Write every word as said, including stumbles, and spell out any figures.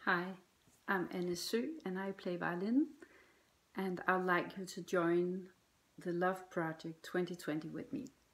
Hi, I'm Anne Sø and I play violin, and I'd like you to join the Love Project twenty twenty with me.